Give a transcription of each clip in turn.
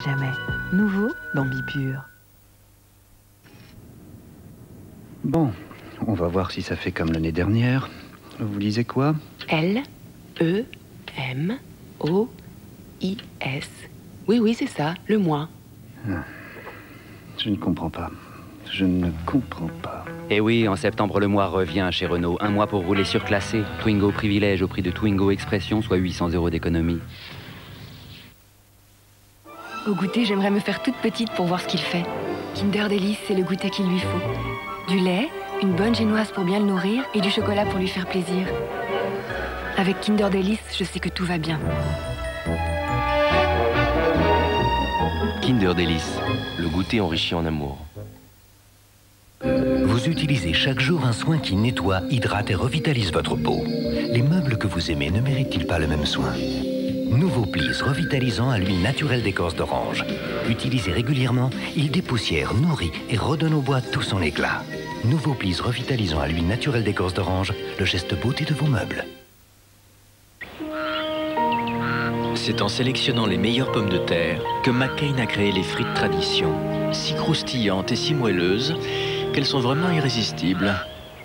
Jamais. Nouveau dans Bipure. Bon, on va voir si ça fait comme l'année dernière. Vous lisez quoi? L-E-M-O-I-S. Oui, c'est ça, le mois. Je ne comprends pas. Je ne comprends pas. Eh oui, en septembre, le mois revient chez Renault. Un mois pour rouler surclassé. Twingo Privilège au prix de Twingo Expression, soit 800 € d'économie. Au goûter, j'aimerais me faire toute petite pour voir ce qu'il fait. Kinder Delice, c'est le goûter qu'il lui faut. Du lait, une bonne génoise pour bien le nourrir et du chocolat pour lui faire plaisir. Avec Kinder Delice, je sais que tout va bien. Kinder Delice, le goûter enrichi en amour. Vous utilisez chaque jour un soin qui nettoie, hydrate et revitalise votre peau. Les meubles que vous aimez ne méritent-ils pas le même soin? Nouveau Plis revitalisant à l'huile naturelle d'écorce d'orange. Utilisé régulièrement, il dépoussière, nourrit et redonne au bois tout son éclat. Nouveau Plis revitalisant à l'huile naturelle d'écorce d'orange, le geste beauté de vos meubles. C'est en sélectionnant les meilleures pommes de terre que McCain a créé les frites tradition. Si croustillantes et si moelleuses qu'elles sont vraiment irrésistibles.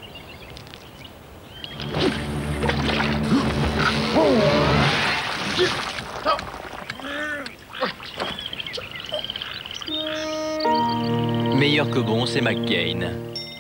Meilleur que bon, c'est McCain.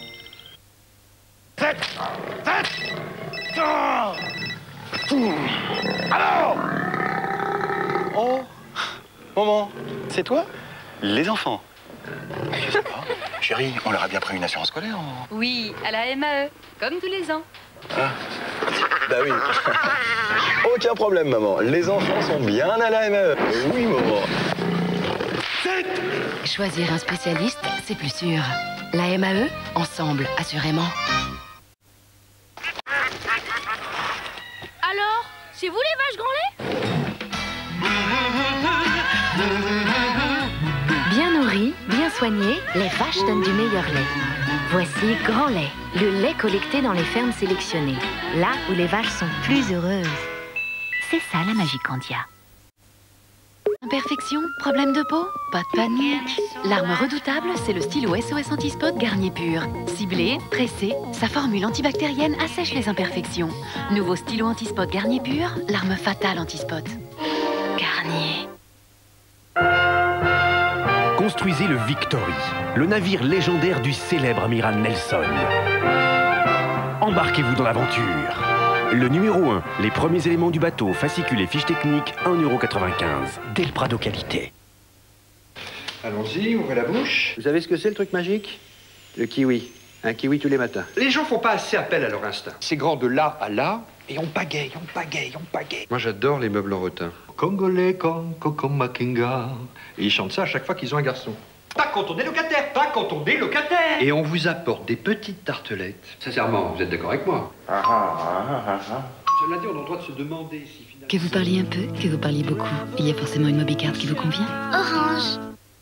Alors! Oh! Maman, c'est toi? Les enfants. Je sais pas. Chérie, on leur a bien pris une assurance scolaire. Oui, à la MAE, comme tous les ans. Ah. Bah oui. Aucun problème, maman. Les enfants sont bien à la MAE. Oui, maman. Choisir un spécialiste, c'est plus sûr. La MAE, ensemble, assurément. Alors, c'est vous les vaches grand lait? Bien nourries, bien soignées, les vaches donnent du meilleur lait. Voici Grand Lait, le lait collecté dans les fermes sélectionnées, là où les vaches sont plus heureuses. C'est ça la magie Candia. Imperfection, problème de peau? Pas de panique. L'arme redoutable, c'est le stylo SOS Antispot Garnier Pur. Ciblé, pressé, sa formule antibactérienne assèche les imperfections. Nouveau stylo Antispot Garnier Pur, l'arme fatale Antispot. Garnier. Construisez le Victory, le navire légendaire du célèbre amiral Nelson. Embarquez-vous dans l'aventure. Le numéro 1, les premiers éléments du bateau, fascicules et fiches techniques, 1,95 €. Del Prado qualité. Allons-y, ouvrez la bouche. Vous savez ce que c'est le truc magique? Le kiwi. Un kiwi tous les matins. Les gens font pas assez appel à leur instinct. C'est grand de là à là, et on pagaille, on pagaille, on pagaille. Moi j'adore les meubles en rotin. Congolais, Congo, Makinga. Et ils chantent ça à chaque fois qu'ils ont un garçon. Pas quand on est locataire, pas quand on est locataire. Et on vous apporte des petites tartelettes. Sincèrement, vous êtes d'accord avec moi? Cela dit, on a le droit de se demander si finalement... Que vous parliez un peu, que vous parliez beaucoup, il y a forcément une mobicard qui vous convient. Orange.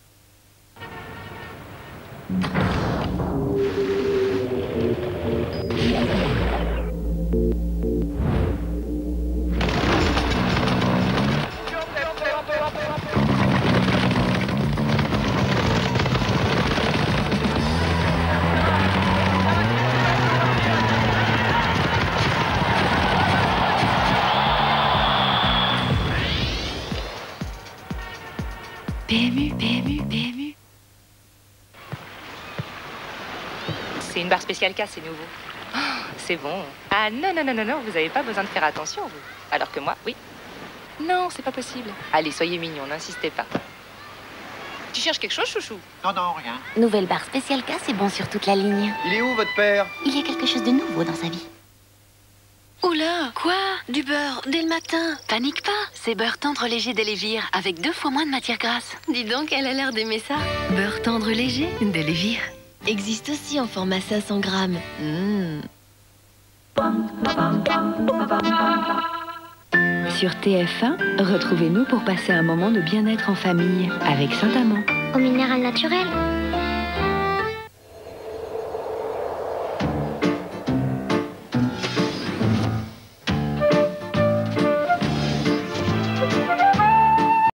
PMU, PMU, PMU. C'est une barre spéciale K, c'est nouveau. Oh, c'est bon. Ah non, vous n'avez pas besoin de faire attention, vous. Alors que moi, oui. Non, c'est pas possible. Allez, soyez mignon, n'insistez pas. Tu cherches quelque chose, chouchou? Non, rien. Nouvelle barre spéciale K, c'est bon sur toute la ligne. Il est où, votre père? Il y a quelque chose de nouveau dans sa vie. Oula, quoi? Du beurre, dès le matin? Panique pas, c'est beurre tendre léger d'Elévir, avec 2 fois moins de matière grasse. Dis donc, elle a l'air d'aimer ça. Beurre tendre léger d'Elévir. Existe aussi en format 500 grammes. Sur TF1, retrouvez-nous pour passer un moment de bien-être en famille avec Saint-Amand. Au minéral naturel.